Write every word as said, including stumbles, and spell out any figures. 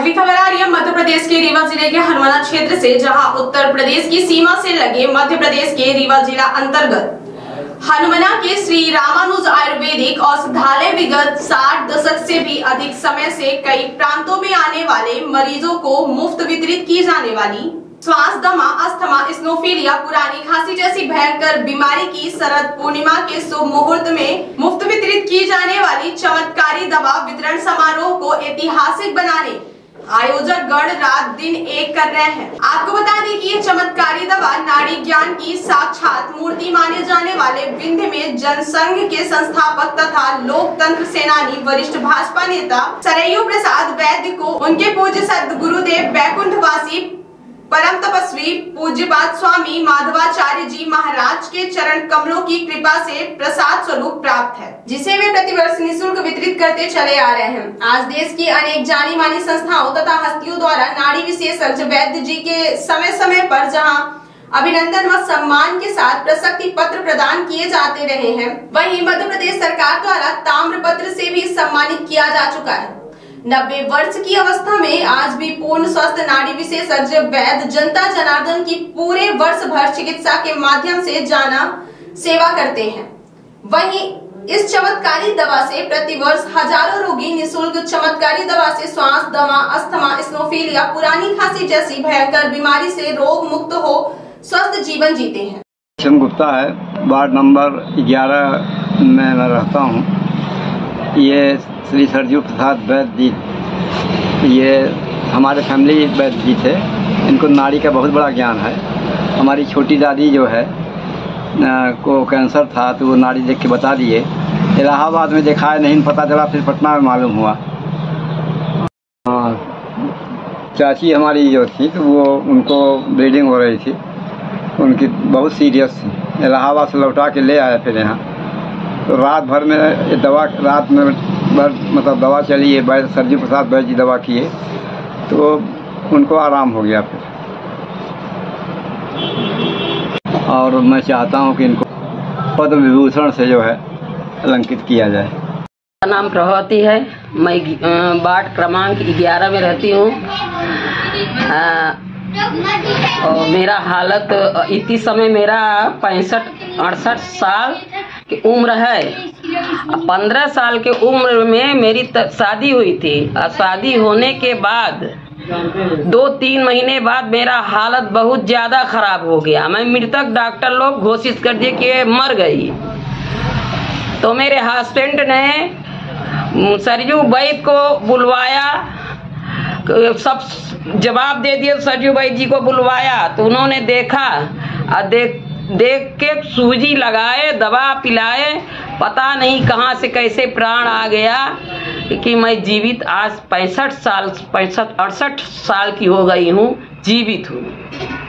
अगली खबर आ रही है मध्य प्रदेश के रीवा जिले के हनुमाना क्षेत्र से, जहां उत्तर प्रदेश की सीमा से लगे मध्य प्रदेश के रीवा जिला अंतर्गत हनुमाना के श्री रामानुज आयुर्वेदिक औषधालय विगत साठ दशक से भी अधिक समय से कई प्रांतों में आने वाले मरीजों को मुफ्त वितरित की जाने वाली श्वास दमा, अस्थमा, स्नोफिलिया, पुरानी खांसी जैसी भयंकर बीमारी की शरद पूर्णिमा के शुभ मुहूर्त में मुफ्त वितरित की जाने वाली चमत्कारी दवा वितरण समारोह को ऐतिहासिक बनाने आयोजक गण रात दिन एक कर रहे हैं। आपको बता दें कि ये चमत्कारी दवा नाड़ी ज्ञान की साक्षात मूर्ति माने जाने वाले विंध्य में जनसंघ के संस्थापक तथा लोकतंत्र सेनानी वरिष्ठ भाजपा नेता सरयू प्रसाद वैद्य को उनके पूज्य सद्गुरुदेव बैकुंठवासी परम तपस्वी पूज्यपाद स्वामी माधवाचार्य जी महाराज के चरण कमलों की कृपा से प्रसाद स्वरूप प्राप्त है, जिसे वे प्रतिवर्ष निःशुल्क वितरित करते चले आ रहे हैं। आज देश की अनेक जानी मानी संस्थाओं तथा हस्तियों द्वारा नाड़ी विशेषज्ञ वैद्य जी के समय समय पर जहां अभिनंदन व सम्मान के साथ प्रशस्ति पत्र प्रदान किए जाते रहे हैं, वहीं मध्य प्रदेश सरकार द्वारा ताम्र पत्र से भी सम्मानित किया जा चुका है। नब्बे वर्ष की अवस्था में आज भी पूर्ण स्वस्थ नाड़ी विशेषज्ञ वैद्य जनता जनार्दन की पूरे वर्ष भर चिकित्सा के माध्यम से जाना सेवा करते हैं। वहीं इस चमत्कारी दवा से प्रतिवर्ष हजारों रोगी निःशुल्क चमत्कारी दवा से श्वास दमा, अस्थमा, स्नोफिलिया, पुरानी खांसी जैसी भयंकर बीमारी से रोग मुक्त हो स्वस्थ जीवन जीते हैं। किशन गुप्ता है, वार्ड नंबर ग्यारह में मैं रहता हूँ। ये श्री सरयू प्रसाद वैद्य जी, ये हमारे फैमिली वैद्य जी थे। इनको नाड़ी का बहुत बड़ा ज्ञान है। हमारी छोटी दादी जो है आ, को कैंसर था, तो वो नाड़ी देख के बता दिए। इलाहाबाद में दिखाया नहीं, पता चला, फिर पटना में मालूम हुआ। हाँ, चाची हमारी जो थी तो वो उनको ब्लीडिंग हो रही थी, उनकी बहुत सीरियस थी। इलाहाबाद से लौटा के ले आया फिर यहाँ। तो रात भर में दवा रात में भर मतलब दवा चली है, वैद्य सरयू प्रसाद वैद्य जी दवा किए तो उनको आराम हो गया फिर। और मैं चाहता हूँ कि इनको पद्म विभूषण से जो है अलंकित किया जाए। मेरा नाम प्रभावती है, मैं वार्ड क्रमांक ग्यारह में रहती हूँ। और मेरा हालत इसी समय मेरा पैंसठ अड़सठ साल की उम्र है। पंद्रह साल के उम्र में मेरी शादी हुई थी और शादी होने के बाद दो तीन महीने बाद मेरा हालत बहुत ज़्यादा खराब हो गया। मैं मृतक डॉक्टर लोग घोषित कर दिए कि मर गई। तो मेरे हस्बैंड ने सरयू वैद्य को बुलवाया, सब जवाब दे दिए। सरयू वैद्य जी को बुलवाया तो उन्होंने देखा और देख देख के सूजी लगाए, दवा पिलाए, पता नहीं कहाँ से कैसे प्राण आ गया कि मैं जीवित आज पैंसठ साल पैंसठ अड़सठ साल की हो गई हूँ, जीवित हूँ।